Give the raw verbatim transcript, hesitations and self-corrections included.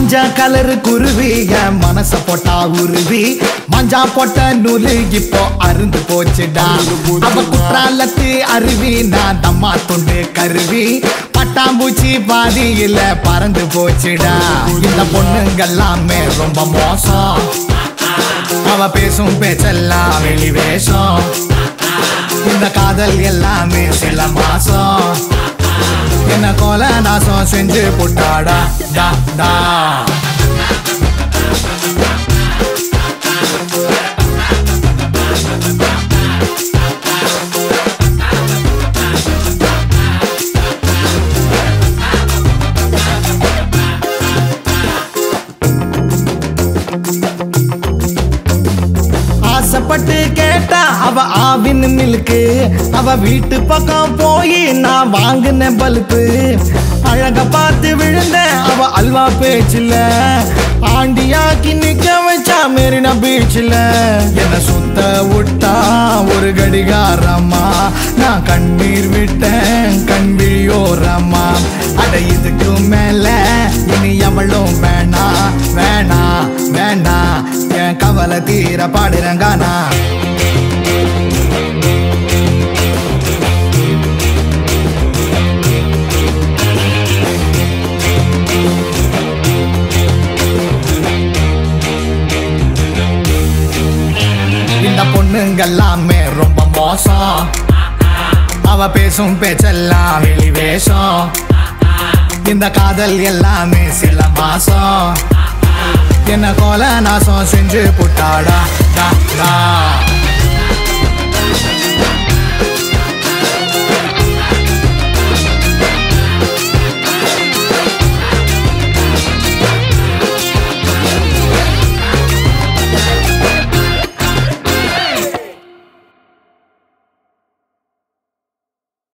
மஞ்சா கலரு குருவி என் மனச போட்டா உருவி மஞ்சா போட்ட நூலு இப்போ அருந்து போச்சுடா அவ குற்றாலத்து அருவி நான் தம்மா துண்டு கருவி பட்டாம்பூச்சி பாதியில பறந்து போச்சுடா இந்த பொண்ணுங்கெல்லாமே ரொம்ப மோசம் அவ பேசும் பேச்செல்லாம் வெளி வேஷம் இந்த காதல் எல்லாமே சில மாசம் என்ன கோல நாசம் செஞ்சு புட்டாடா டா டா ஆசைப்பட்டு கேட்டா அவ ஆவின் மில்க்கு அவ வீட்டு பக்கம் போய் நான் வாங்கின பல்பு அழக பார்த்து விழுந்த அவ அல்வா பேச்சில்ல ஆண்டியாக்கி நிக்க வச்சா மெரினா பீச்சில் என்ன சுத்த விட்டா ஒரு கடிகாரம்மா நான் கண்ணீர் விட்டேன் கண்விழியோரம்மா அட இதுக்கு மேல இனி எவளும் வேணா வேணா வேணா என் கவலை தீர பாடுறங்கானா இந்த பொண்ணுங்கெல்லாமே ரொம்ப மோசம் அவ பேசும் பேச்செல்லாம் வெளி வேஷம் இந்த காதல் எல்லாமே சில மாசம் என்ன கோல நாசம் செஞ்சு புட்டாடா டா டா